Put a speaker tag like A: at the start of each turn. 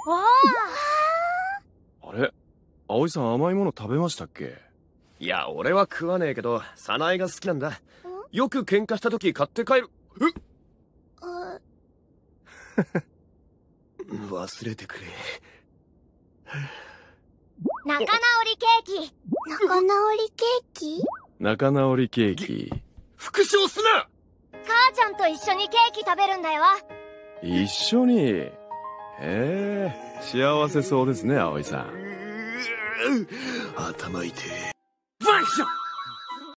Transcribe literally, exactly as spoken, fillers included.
A: わ
B: あ。あれ、葵さん甘いもの食べましたっけ？
C: いや、俺は食わねえけど、早苗が好きなんだ。よく喧嘩した時買って帰る。え忘れてくれ。
A: 仲直りケーキ。
D: 仲直りケーキ？
B: 仲直りケーキ。
C: 復唱すな！
A: 母ちゃんと一緒にケーキ食べるんだよ。
B: 一緒に。へえ、幸せそうですね、葵さん。
C: 頭痛え。